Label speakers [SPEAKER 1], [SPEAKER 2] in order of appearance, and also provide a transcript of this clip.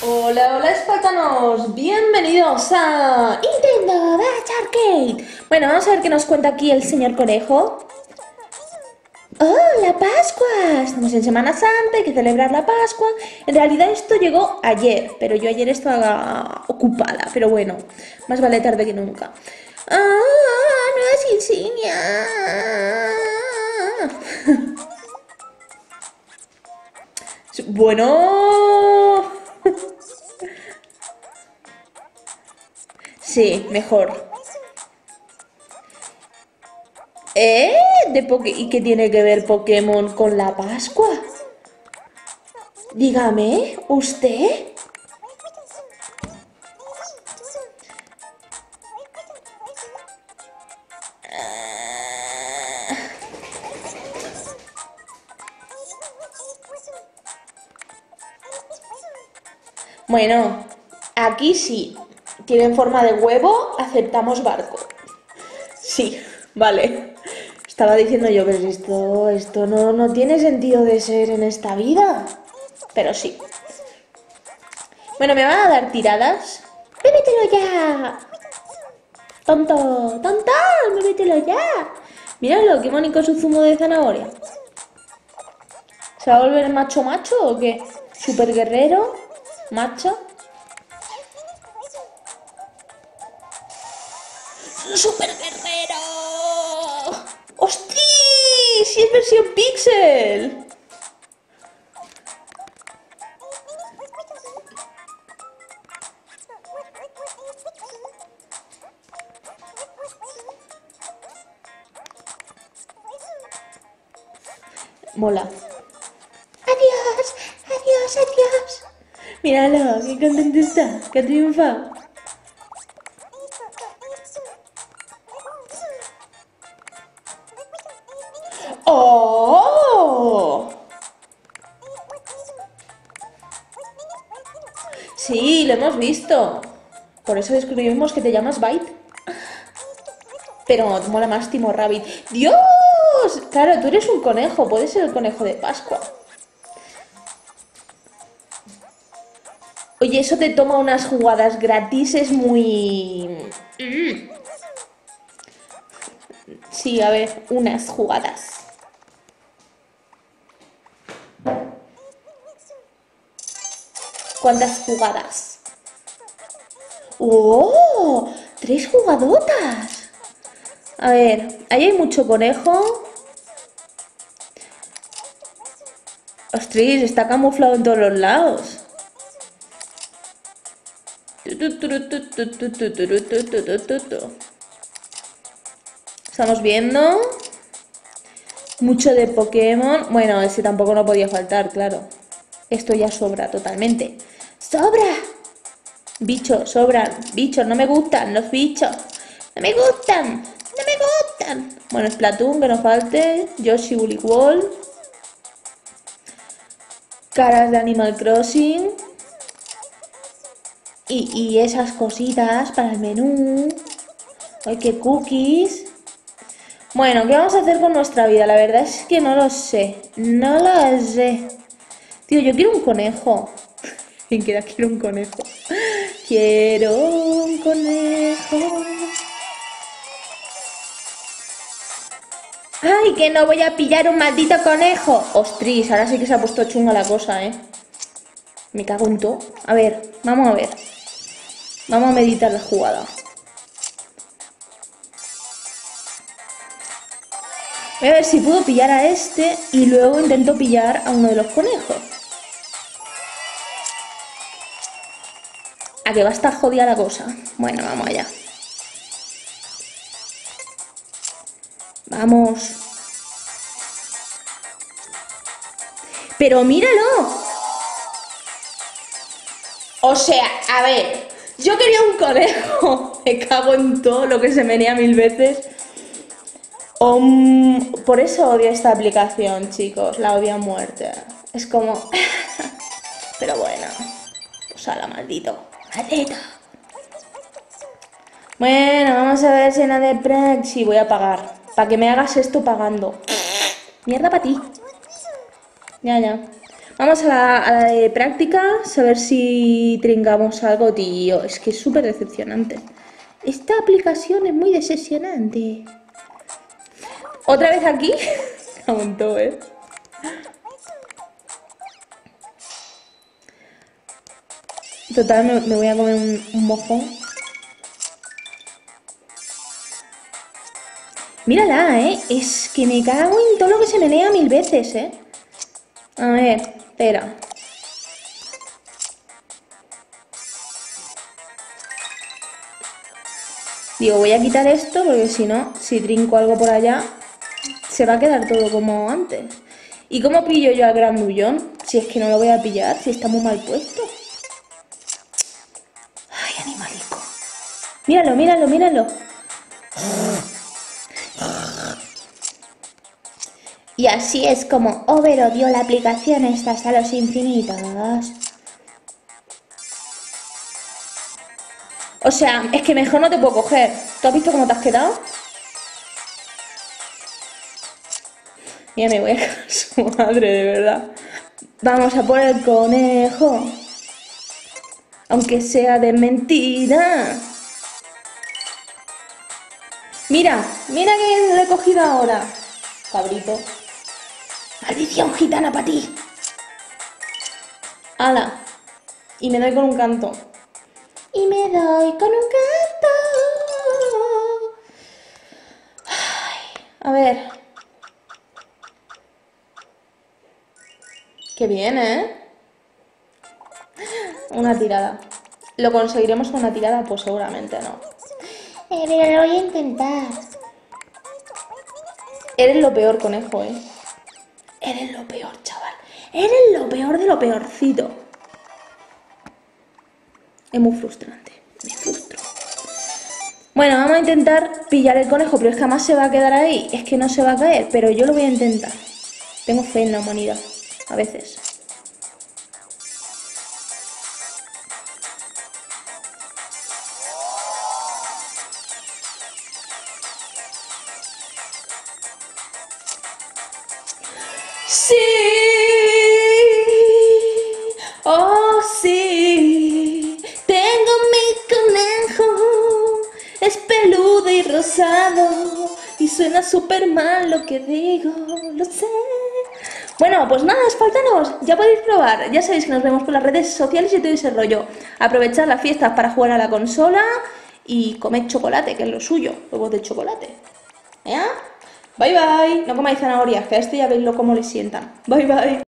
[SPEAKER 1] Hola, hola espartanos, bienvenidos a Nintendo Dash Arcade. Bueno, vamos a ver qué nos cuenta aquí el señor Conejo. ¡Oh, la Pascua! Estamos en Semana Santa, hay que celebrar la Pascua. En realidad esto llegó ayer, pero yo ayer estaba ocupada, pero bueno, más vale tarde que nunca. ¡Ah, nuevas insignias! Bueno... Sí, mejor. ¿Eh? ¿Y qué tiene que ver Pokémon con la Pascua? Dígame, ¿usted? Bueno, aquí sí. Tienen forma de huevo, aceptamos barco. Sí, vale. Estaba diciendo yo, pero esto no tiene sentido de ser en esta vida. Pero sí. Bueno, ¿me van a dar tiradas? ¡Bébetelo ya! ¡Tonto! ¡Tonto! ¡Bébetelo ya! Míralo, qué bonito su zumo de zanahoria. ¿Se va a volver macho macho o qué? ¿Super guerrero? ¿Macho? ¡Super guerrero! ¡Hostia! ¡Si es versión Pixel! Mola. ¡Adiós! ¡Adiós! ¡Adiós! Míralo, qué contento está, que ha triunfado. ¡Oh! Sí, lo hemos visto. Por eso descubrimos que te llamas Byte. Pero mola más Timo Rabbit. ¡Dios! Claro, tú eres un conejo. Puedes ser el conejo de Pascua. Oye, eso te toma unas jugadas gratis. Es muy... Sí, a ver, unas jugadas. ¿Cuántas jugadas? ¡Oh! ¡3 jugadotas! A ver, ahí hay mucho conejo. Ostras, está camuflado en todos los lados. Estamos viendo mucho de Pokémon. Bueno, ese tampoco no podía faltar, claro. Esto ya sobra totalmente. ¡Sobra! Bichos, sobran. Bichos, no me gustan los bichos. No me gustan. No me gustan. Bueno, Splatoon, que no falte. Yoshi Woolly Wall. Caras de Animal Crossing. Y esas cositas para el menú. Ay, qué cookies. Bueno, ¿qué vamos a hacer con nuestra vida? La verdad es que no lo sé. No lo sé. Tío, yo quiero un conejo. ¿Quién quiero un conejo? Quiero un conejo. ¡Ay, que no voy a pillar un maldito conejo! ¡Ostras! Ahora sí que se ha puesto chunga la cosa, ¿eh? Me cago en todo. A ver, vamos a ver. Vamos a meditar la jugada. Voy a ver si puedo pillar a este y luego intento pillar a uno de los conejos. ¿A que va a estar jodida la cosa? Bueno, vamos allá. Vamos. ¡Pero míralo! O sea, a ver, yo quería un conejo. Me cago en todo lo que se menea 1000 veces. Por eso odio esta aplicación, chicos. La odio a muerte. Es como... Pero bueno. Pues a la maldito. Maldito. Bueno, vamos a ver si en la de Prague... Sí, voy a pagar. Para que me hagas esto pagando. Mierda para ti. Ya, ya. Vamos a la de prácticas, a ver si trincamos algo, tío. Es que es súper decepcionante. Esta aplicación es muy decepcionante. ¿Otra vez aquí? Me montó, ¿eh? Total, me voy a comer un mojón. Mírala, ¿eh? Es que me cago en todo lo que se menea 1000 veces, ¿eh? A ver, espera. Digo, voy a quitar esto porque si no, si trinco algo por allá, se va a quedar todo como antes. ¿Y cómo pillo yo al grandullón? Si es que no lo voy a pillar, si está muy mal puesto. Ay, animalico. Míralo, míralo, míralo. Y así es como Over odió la aplicación esta hasta los infinitos. O sea, es que mejor no te puedo coger. ¿Tú has visto cómo te has quedado? Mira, me voy a cagar su madre, de verdad. Vamos a por el conejo. Aunque sea de mentira. Mira, mira que le he cogido ahora. Cabrito. Maldición gitana para ti. ¡Hala! Y me doy con un canto. Y me doy con un canto. Ay, a ver. Qué bien, ¿eh? Una tirada. ¿Lo conseguiremos con una tirada? Pues seguramente no. Pero lo voy a intentar. Eres lo peor, conejo, ¿eh? Eres lo peor, chaval. Eres lo peor de lo peorcito. Es muy frustrante. Me frustro. Bueno, vamos a intentar pillar el conejo, pero es que jamás se va a quedar ahí. Es que no se va a caer, pero yo lo voy a intentar. Tengo fe en la humanidad. A veces. Sí, oh sí, tengo mi conejo, es peludo y rosado, y suena súper mal lo que digo, lo sé. Bueno, pues nada, espartanos, ya podéis probar, ya sabéis que nos vemos por las redes sociales y todo ese rollo. Aprovechad las fiestas para jugar a la consola y comed chocolate, que es lo suyo, huevos de chocolate. ¿Ya? Bye bye, no comáis zanahorias, que a este ya veis cómo le sientan. Bye bye.